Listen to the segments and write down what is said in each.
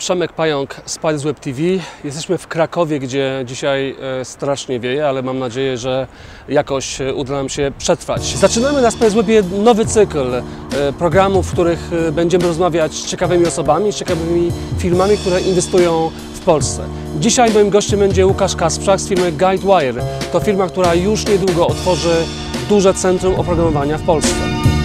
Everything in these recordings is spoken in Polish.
Przemek Pająk, Spiders Web TV. Jesteśmy w Krakowie, gdzie dzisiaj strasznie wieje, ale mam nadzieję, że jakoś uda nam się przetrwać. Zaczynamy na Spiders Webie nowy cykl programów, w których będziemy rozmawiać z ciekawymi osobami, z ciekawymi firmami, które inwestują w Polsce. Dzisiaj moim gościem będzie Łukasz Kasprzak z firmy Guidewire. To firma, która już niedługo otworzy duże centrum oprogramowania w Polsce.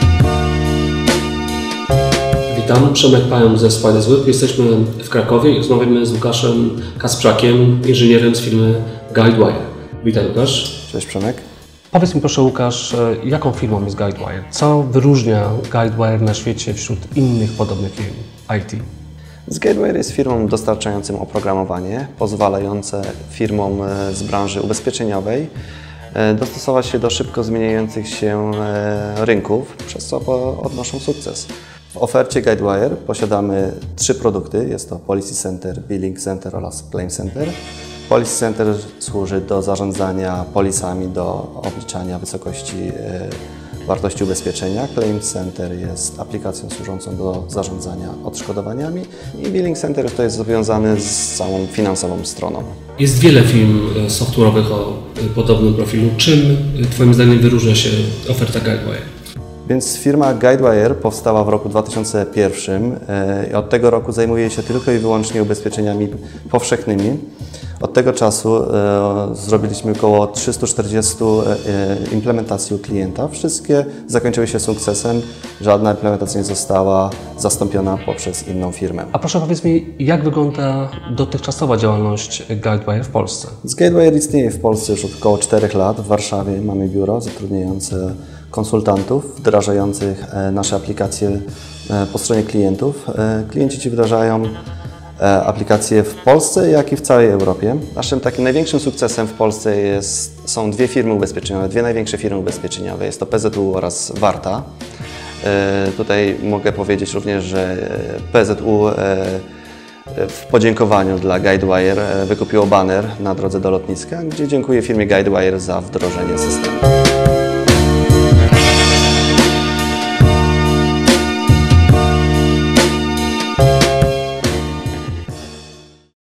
Witam, Przemek Pająk ze Spiders Web. Jesteśmy w Krakowie i rozmawiamy z Łukaszem Kasprzakiem, inżynierem z firmy Guidewire. Witaj, Łukasz. Cześć, Przemek. Powiedz mi proszę, Łukasz, jaką firmą jest Guidewire? Co wyróżnia Guidewire na świecie wśród innych podobnych firm IT? Guidewire jest firmą dostarczającą oprogramowanie pozwalające firmom z branży ubezpieczeniowej dostosować się do szybko zmieniających się rynków, przez co odnoszą sukces. W ofercie Guidewire posiadamy 3 produkty. Jest to Policy Center, Billing Center oraz Claim Center. Policy Center służy do zarządzania polisami, do obliczania wysokości wartości ubezpieczenia. Claim Center jest aplikacją służącą do zarządzania odszkodowaniami i Billing Center to jest związany z całą finansową stroną. Jest wiele firm software'owych o podobnym profilu. Czym Twoim zdaniem wyróżnia się oferta Guidewire? Więc firma Guidewire powstała w roku 2001 i od tego roku zajmuje się tylko i wyłącznie ubezpieczeniami powszechnymi. Od tego czasu zrobiliśmy około 340 implementacji u klienta. Wszystkie zakończyły się sukcesem, żadna implementacja nie została zastąpiona poprzez inną firmę. A proszę powiedz mi, jak wygląda dotychczasowa działalność Guidewire w Polsce? Guidewire istnieje w Polsce już od około 4 lat. W Warszawie mamy biuro zatrudniające konsultantów wdrażających nasze aplikacje po stronie klientów. Klienci ci wdrażają aplikacje w Polsce, jak i w całej Europie. Naszym takim największym sukcesem w Polsce są 2 firmy ubezpieczeniowe, 2 największe firmy ubezpieczeniowe. Jest to PZU oraz Warta. Tutaj mogę powiedzieć również, że PZU w podziękowaniu dla Guidewire wykupiło baner na drodze do lotniska, gdzie dziękuję firmie Guidewire za wdrożenie systemu.